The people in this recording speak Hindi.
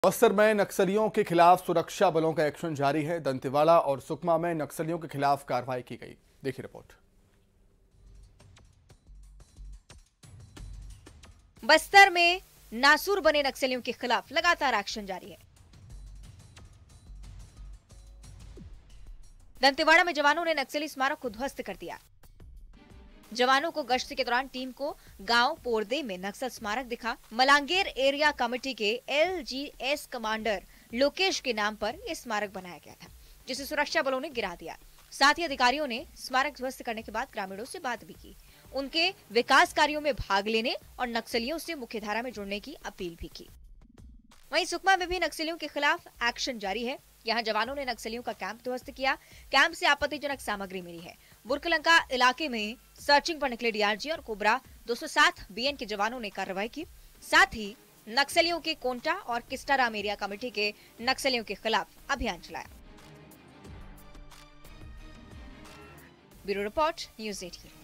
बस्तर में नक्सलियों के खिलाफ सुरक्षा बलों का एक्शन जारी है। दंतेवाड़ा और सुकमा में नक्सलियों के खिलाफ कार्रवाई की गई। देखिए रिपोर्ट। बस्तर में नासूर बने नक्सलियों के खिलाफ लगातार एक्शन जारी है। दंतेवाड़ा में जवानों ने नक्सली स्मारक को ध्वस्त कर दिया। जवानों को गश्त के दौरान टीम को गांव पोरदे में नक्सल स्मारक दिखा। मलांगेर एरिया कमेटी के LGS कमांडर लोकेश के नाम पर यह स्मारक बनाया गया था, जिसे सुरक्षा बलों ने गिरा दिया। साथ ही अधिकारियों ने स्मारक ध्वस्त करने के बाद ग्रामीणों से बात भी की, उनके विकास कार्यों में भाग लेने और नक्सलियों से मुख्यधारा में जुड़ने की अपील भी की। वहीं सुकमा में भी नक्सलियों के खिलाफ एक्शन जारी है। यहां जवानों ने नक्सलियों का कैंप ध्वस्त किया। कैंप से आपत्तिजनक सामग्री मिली है। बुरकलंका इलाके में सर्चिंग पर निकले DRG और कोबरा 207 BN के जवानों ने कार्रवाई की। साथ ही नक्सलियों के कोंटा और किस्टाराम एरिया कमेटी के नक्सलियों के खिलाफ अभियान चलाया। Bureau report, news 18।